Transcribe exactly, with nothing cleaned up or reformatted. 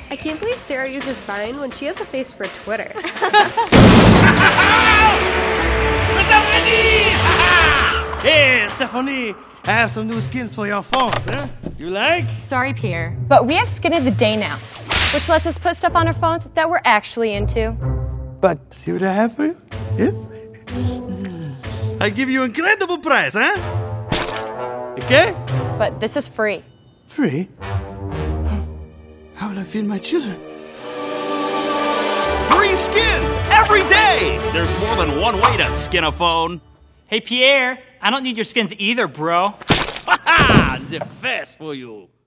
I can't believe Sarah uses Vine when she has a face for Twitter. Hey, Stephanie, I have some new skins for your phones, huh? You like? Sorry, Pierre, but we have Skin of the Day now, which lets us put stuff on our phones that we're actually into. But see what I have for you? Yes? I give you incredible price, huh? Okay? But this is free. Free? How will I feed my children? Free skins every day! There's more than one way to skin a phone. Hey, Pierre, I don't need your skins either, bro. Ha ha! The fast for you.